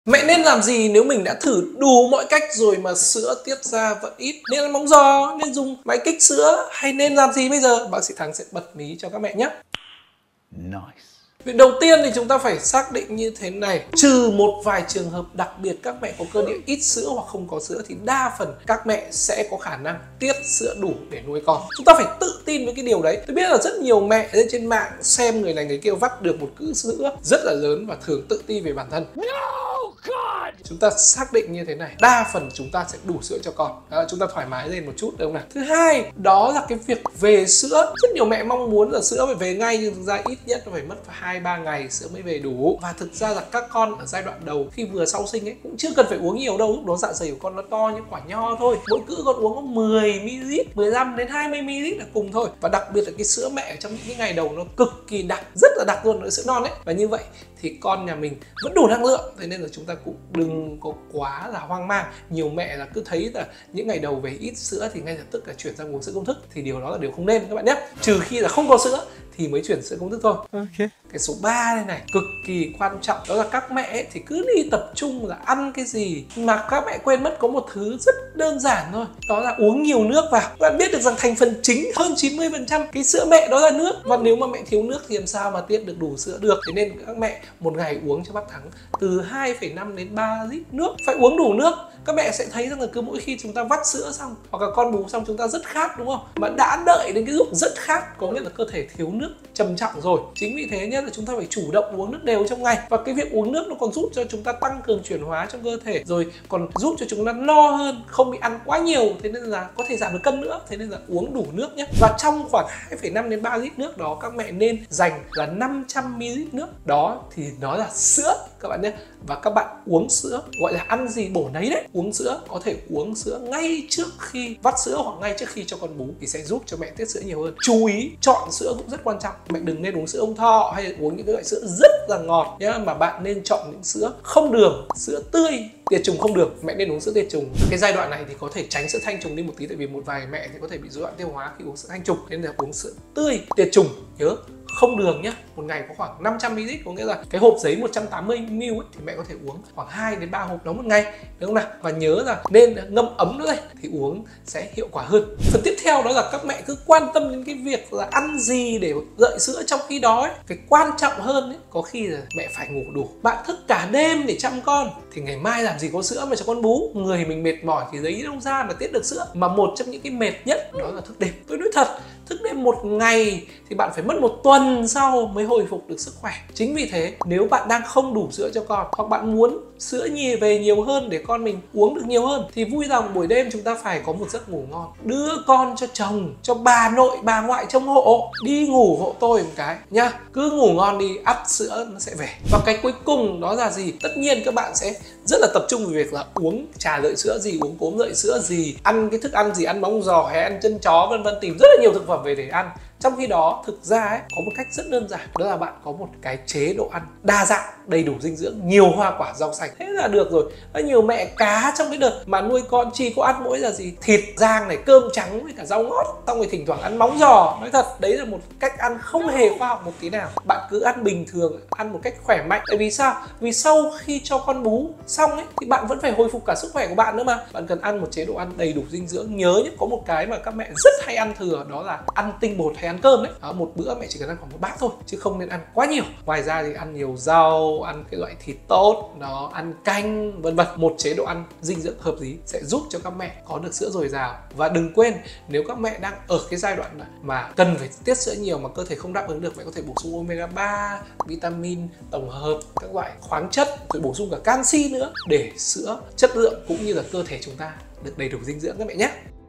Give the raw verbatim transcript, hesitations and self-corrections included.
Mẹ nên làm gì nếu mình đã thử đủ mọi cách rồi mà sữa tiết ra vẫn ít? Nên ăn móng giò, nên dùng máy kích sữa, hay nên làm gì bây giờ? Bác sĩ Thắng sẽ bật mí cho các mẹ nhé. Nice. Việc đầu tiên thì chúng ta phải xác định như thế này. Trừ một vài trường hợp đặc biệt các mẹ có cơ địa ít sữa hoặc không có sữa thì đa phần các mẹ sẽ có khả năng tiết sữa đủ để nuôi con. Chúng ta phải tự tin với cái điều đấy. Tôi biết là rất nhiều mẹ lên trên mạng xem người này người kia vắt được một cữ sữa rất là lớn và thường tự ti về bản thân. No, God! Chúng ta xác định như thế này, đa phần chúng ta sẽ đủ sữa cho con. Đó, chúng ta thoải mái lên một chút, đúng không nào? Thứ hai, đó là cái việc về sữa. Rất nhiều mẹ mong muốn là sữa phải về ngay, nhưng thực ra ít nhất nó phải mất hai ba ngày sữa mới về đủ. Và thực ra là các con ở giai đoạn đầu khi vừa sau sinh ấy cũng chưa cần phải uống nhiều đâu. Lúc đó dạ dày của con nó to như quả nho thôi. Mỗi cữ con uống có mười mi li lít, mười lăm đến hai mươi mi li lít là cùng thôi. Và đặc biệt là cái sữa mẹ trong những cái ngày đầu nó cực kỳ đặc, rất là đặc luôn, là sữa non ấy. Và như vậy thì con nhà mình vẫn đủ năng lượng. Thế nên là chúng ta cũng đừng có quá là hoang mang. Nhiều mẹ là cứ thấy là những ngày đầu về ít sữa thì ngay lập tức là chuyển sang uống sữa công thức, thì điều đó là điều không nên các bạn nhé. Trừ khi là không có sữa thì mới chuyển sữa công thức thôi. Okay. Cái số ba đây này cực kỳ quan trọng, đó là các mẹ ấy thì cứ đi tập trung là ăn cái gì mà các mẹ quên mất có một thứ rất đơn giản thôi, đó là uống nhiều nước vào. Các bạn biết được rằng thành phần chính hơn chín mươi phần trăm cái sữa mẹ đó là nước, và nếu mà mẹ thiếu nước thì làm sao mà tiết được đủ sữa được. Thế nên các mẹ một ngày uống cho bác Thắng từ hai phẩy năm đến ba lít nước, phải uống đủ nước. Các mẹ sẽ thấy rằng là cứ mỗi khi chúng ta vắt sữa xong hoặc là con bú xong chúng ta rất khát, đúng không? Mà đã đợi đến cái lúc rất khát có nghĩa là cơ thể thiếu nước trầm trọng rồi. Chính vì thế nhé, là chúng ta phải chủ động uống nước đều trong ngày. Và cái việc uống nước nó còn giúp cho chúng ta tăng cường chuyển hóa trong cơ thể, rồi còn giúp cho chúng ta no hơn, không bị ăn quá nhiều, thế nên là có thể giảm được cân nữa. Thế nên là uống đủ nước nhé. Và trong khoảng hai phẩy năm đến ba lít nước đó, các mẹ nên dành là năm trăm mi li lít nước. Đó thì nó là sữa các bạn nhé. Và các bạn uống sữa gọi là ăn gì bổ nấy đấy. Uống sữa có thể uống sữa ngay trước khi vắt sữa hoặc ngay trước khi cho con bú thì sẽ giúp cho mẹ tiết sữa nhiều hơn. Chú ý chọn sữa cũng rất quan trọng. Mẹ đừng nên uống sữa ông thọ hay uống những cái loại sữa rất là ngọt nhá, mà bạn nên chọn những sữa không đường, sữa tươi, tiệt trùng không đường. Mẹ nên uống sữa tiệt trùng. Cái giai đoạn này thì có thể tránh sữa thanh trùng đi một tí, tại vì một vài mẹ thì có thể bị rối loạn tiêu hóa khi uống sữa thanh trùng, nên là uống sữa tươi tiệt trùng. Nhớ không đường nhé. Một ngày có khoảng năm trăm mi li lít, có nghĩa là cái hộp giấy một trăm tám mươi mi li lít ấy, thì mẹ có thể uống khoảng hai đến ba hộp đó một ngày, đúng không nào? Và nhớ là nên ngâm ấm nữa đây thì uống sẽ hiệu quả hơn. Phần tiếp theo đó là các mẹ cứ quan tâm đến cái việc là ăn gì để dậy sữa, trong khi đó ấy, cái quan trọng hơn ấy, có khi là mẹ phải ngủ đủ. Bạn thức cả đêm để chăm con thì ngày mai làm gì có sữa mà cho con bú. Người mình mệt mỏi thì lấy đâu ra mà tiết được sữa. Mà một trong những cái mệt nhất đó là thức đêm. Tôi nói thật, thức đêm một ngày thì bạn phải mất một tuần sau mới hồi phục được sức khỏe. Chính vì thế nếu bạn đang không đủ sữa cho con, hoặc bạn muốn sữa nhì về nhiều hơn để con mình uống được nhiều hơn, thì vui lòng buổi đêm chúng ta phải có một giấc ngủ ngon. Đưa con cho chồng, cho bà nội bà ngoại trông hộ, đi ngủ hộ tôi một cái nhá. Cứ ngủ ngon đi, ắt sữa nó sẽ về. Và cái cuối cùng đó là gì? Tất nhiên các bạn sẽ rất là tập trung về việc là uống trà lợi sữa gì, uống cốm lợi sữa gì, ăn cái thức ăn gì, ăn móng giò hay ăn chân chó vân vân, tìm rất là nhiều thực phẩm về để ăn. Trong khi đó thực ra ấy, có một cách rất đơn giản, đó là bạn có một cái chế độ ăn đa dạng, đầy đủ dinh dưỡng, nhiều hoa quả rau xanh, thế là được rồi. Có nhiều mẹ cá trong cái đợt mà nuôi con chỉ có ăn mỗi là gì, thịt rang này, cơm trắng với cả rau ngót, xong rồi thỉnh thoảng ăn móng giò. Nói thật đấy là một cách ăn không hề khoa học một tí nào. Bạn cứ ăn bình thường, ăn một cách khỏe mạnh. Tại vì sao? Vì sau khi cho con bú xong ấy thì bạn vẫn phải hồi phục cả sức khỏe của bạn nữa mà. Bạn cần ăn một chế độ ăn đầy đủ dinh dưỡng. Nhớ nhé, có một cái mà các mẹ rất hay ăn thừa, đó là ăn tinh bột hay ăn cơm đấy. Đó, một bữa mẹ chỉ cần ăn khoảng một bát thôi chứ không nên ăn quá nhiều. Ngoài ra thì ăn nhiều rau, ăn cái loại thịt tốt, nó ăn canh vân vân. Một chế độ ăn dinh dưỡng hợp lý sẽ giúp cho các mẹ có được sữa dồi dào. Và đừng quên, nếu các mẹ đang ở cái giai đoạn này mà cần phải tiết sữa nhiều mà cơ thể không đáp ứng được, mẹ có thể bổ sung omega ba, vitamin tổng hợp, các loại khoáng chất, rồi bổ sung cả canxi nữa để sữa chất lượng cũng như là cơ thể chúng ta được đầy đủ dinh dưỡng các mẹ nhé.